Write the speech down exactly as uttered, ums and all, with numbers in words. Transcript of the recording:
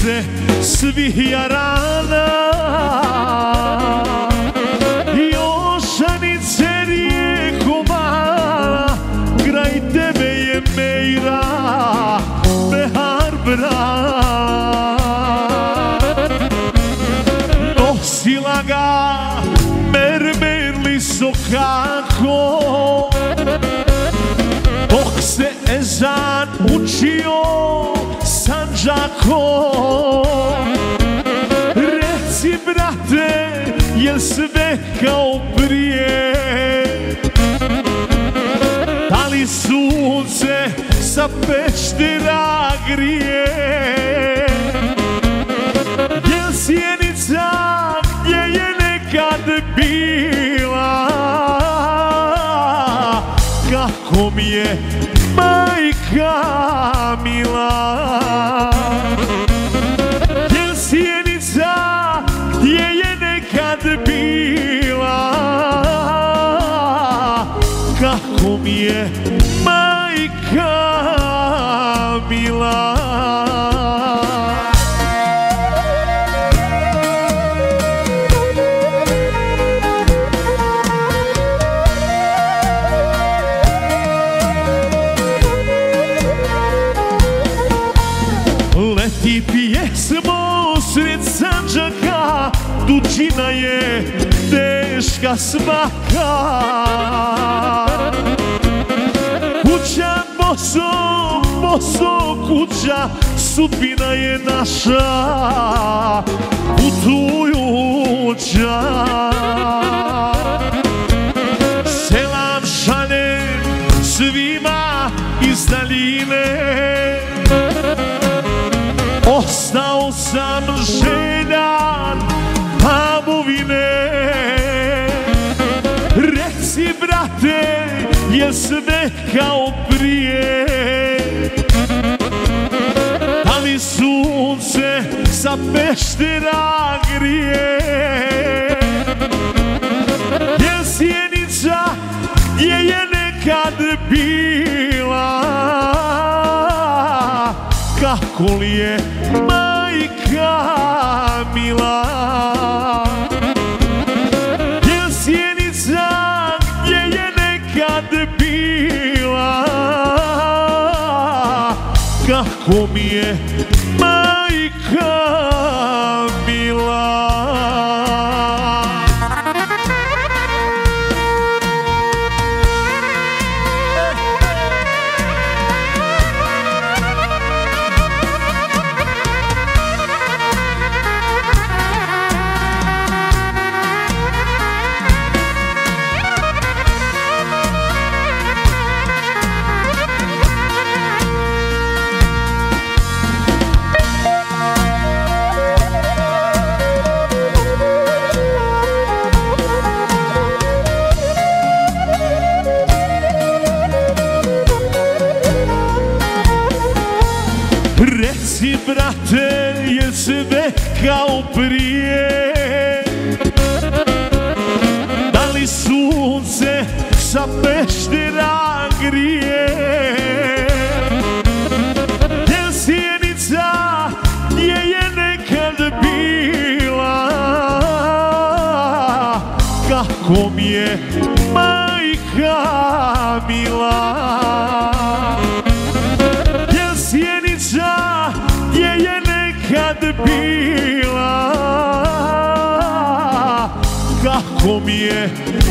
sunce svih jarana, Jošanice rijeko mala, kraj tebe je Meira Behar brat. Nosila ga mermerli sokako, dok se ezan učio Sandžako. Reci brate, jel sve kao prije? Da li sunce sa Peštera grije? Jel sjenica gdje je nekad bila? Kako mi je majka mila? Jel sjenica gdje je nekad bila? Kako mi je majka mila? Leti pjesmo sred Sandžaka, tuđina je teška svaka. Kuća boso, boso kuća, sudbina je naša putujuća. Selam šaljem svima iz daljine, ostao sam željan pamovine. Reci brate, je sve kao prije? Da li sunce sa Peštera grije? Je sjenica gdje je nekad bila? Kako li je majka mila? Jel sjenica gdje je nekad bila? Kako mi je majka mila? Reci brate, je sve kao prije? Da li sunce sa Peštera grije? Jel sjenica gdje je nekad bila? Kako mi je majka mila? Jel sjenica gdje je nekad bila? Kako mi je